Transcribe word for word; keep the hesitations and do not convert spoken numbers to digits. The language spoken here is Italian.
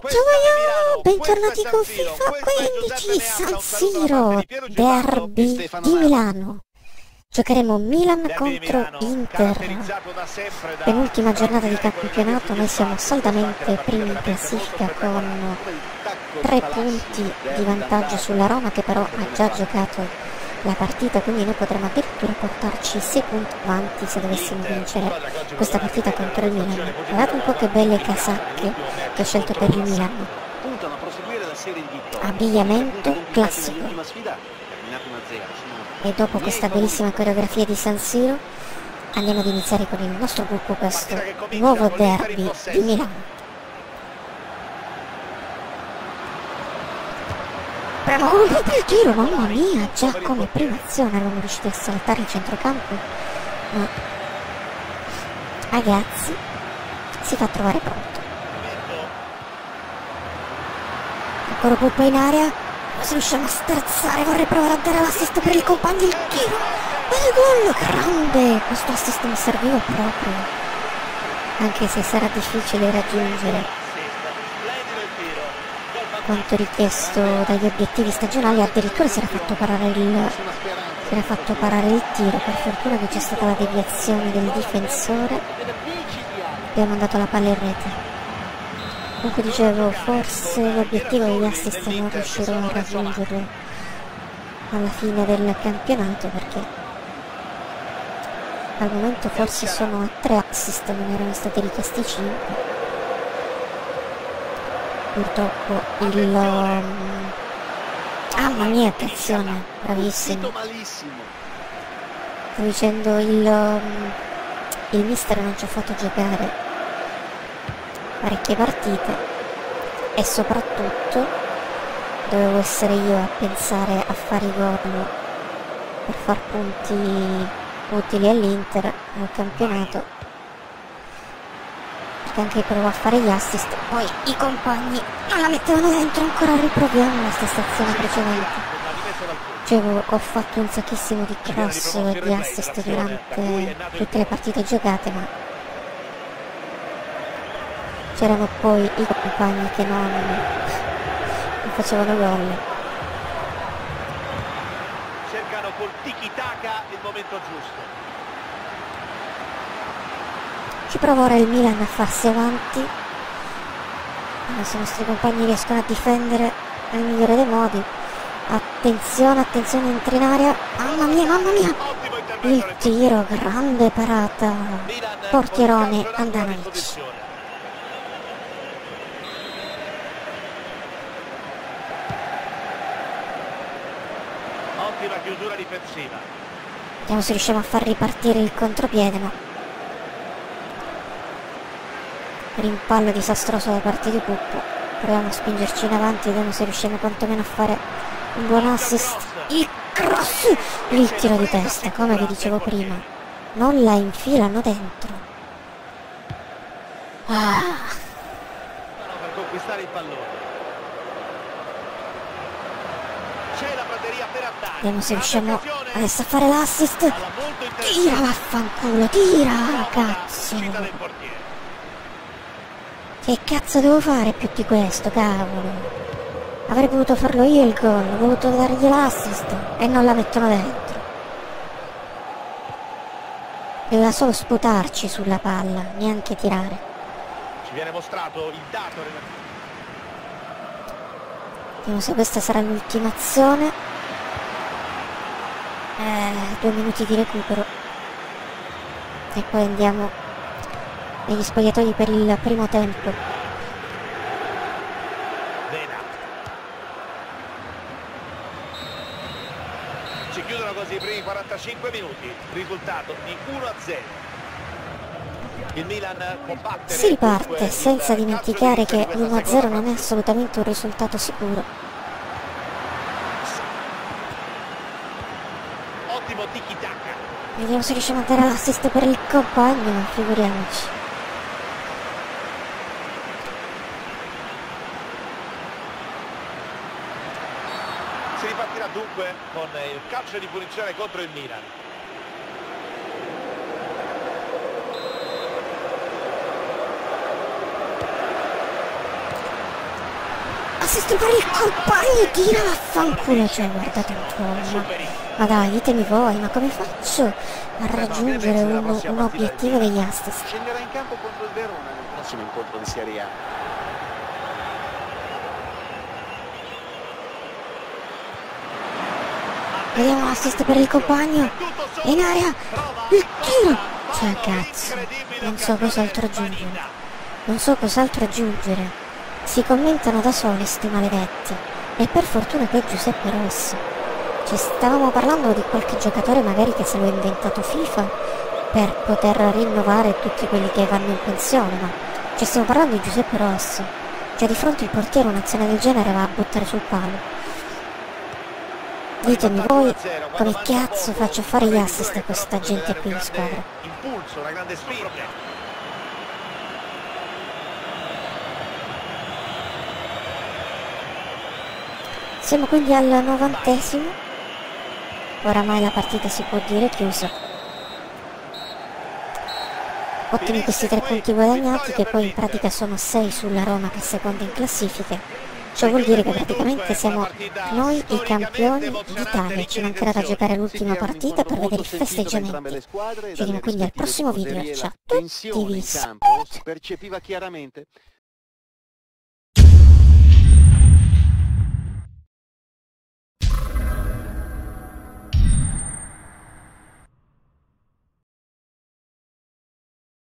Ciao, bentornati con FIFA quindici, San Siro, derby di Milano. Giocheremo Milan contro Inter. Penultima giornata di campionato, noi siamo saldamente primi in classifica con tre punti di vantaggio sulla Roma, che però ha già giocato la partita, quindi noi potremmo addirittura portarci sei punti avanti se dovessimo vincere questa partita contro il Milan. Guardate un po' che belle casacche che ho scelto per il Milan. Abbigliamento classico. E dopo questa bellissima coreografia di San Siro andiamo ad iniziare con il nostro gruppo questo nuovo derby di Milano. Bravo, il tiro, mamma mia, già come prima azione non riusciti a saltare il centrocampo, ma ragazzi si fa trovare pronto. Ancora colpo in area, ma se riusciamo a sterzare vorrei provare a dare l'assist per il compagno, il tiro, bel gol, grande, questo assist mi serviva proprio, anche se sarà difficile raggiungere quanto richiesto dagli obiettivi stagionali. Addirittura si era fatto parare il si era fatto parare il tiro, per fortuna che c'è stata la deviazione del difensore e ha mandato la palla in rete. Comunque dicevo, forse l'obiettivo degli assist non riuscirò a raggiungerlo alla fine del campionato, perché al momento forse sono a tre assist, non erano stati richiesti cinque. Purtroppo il um... mamma mia, attenzione, bravissimo, sto dicendo il um... il mister non ci ha fatto giocare parecchie partite e soprattutto dovevo essere io a pensare a fare i gol per far punti utili all'Inter nel campionato, perché anche provo a fare gli assist, poi i compagni non la mettevano dentro. Ancora riproviamo la stessa azione precedente. Dicevo, ho fatto un sacchissimo di cross e di assist durante tutte le partite giocate, ma c'erano poi i compagni che non, non facevano gol. Cercano col tiki-taka il momento giusto. Ci prova ora il Milan a farsi avanti, se i nostri compagni riescono a difendere nel migliore dei modi. Attenzione, attenzione, entra in area, mamma mia, mamma mia, il tiro, grande parata, portierone Andanovic. Ottima chiusura difensiva. Vediamo se riusciamo a far ripartire il contropiede, ma rimpallo disastroso da parte di Puppo. Proviamo a spingerci in avanti, vediamo se riusciamo quantomeno a fare un buon assist. Il cross, il tiro di testa, come vi dicevo prima, non la infilano dentro. Ah. Per conquistare il pallone. C'è la prateria per andare. Vediamo se riusciamo adesso a fare l'assist. Tira, vaffanculo, tira, cazzo. Che cazzo devo fare più di questo, cavolo? Avrei potuto farlo io il gol, ho voluto dargli l'assist e non la mettono dentro. Doveva solo sputarci sulla palla, neanche tirare. Ci viene mostrato il dato. Vediamo se questa sarà l'ultima azione. Eh, due minuti di recupero. E poi andiamo negli spogliatoi per il primo tempo. Bene. Si chiudono così i primi quarantacinque minuti, risultato di uno a zero. Il Milan combatte. Si riparte senza dimenticare che l'uno a zero non è assolutamente un risultato sicuro. Ottimo tiki-taka. Vediamo se riusciamo a dare l'assist per il compagno, ma figuriamoci. Si ripartirà dunque con il calcio di punizione contro il Milan. assist per il compagno, tira vaffanculo, cioè guardate un po', ma, ma dai, ditemi voi, ma come faccio a raggiungere un, un obiettivo degli assist? Scenderà in campo contro il Verona nel prossimo incontro di Serie A. Vediamo l'assist per il compagno, in area, il tiro, cioè cazzo, non so cos'altro aggiungere, non so cos'altro aggiungere, si commentano da soli sti maledetti, e per fortuna poi Giuseppe Rossi, ci stavamo parlando di qualche giocatore magari che se lo è inventato FIFA per poter rinnovare tutti quelli che vanno in pensione, ma ci stiamo parlando di Giuseppe Rossi, cioè di fronte il portiere un'azione del genere va a buttare sul palo. Ditemi voi come cazzo faccio a fare gli assist a questa gente qui in squadra. Impulso, una grande spinta. Siamo quindi al novantesimo. Oramai la partita si può dire chiusa. Ottimi questi tre punti guadagnati, che poi in pratica sono sei sulla Roma che è seconda in classifica. Ciò vuol dire che praticamente siamo noi i campioni d'Italia, ci mancherà da giocare l'ultima partita per vedere i festeggiamenti. Ci vediamo quindi al prossimo video, ciao a tutti, vi saluto.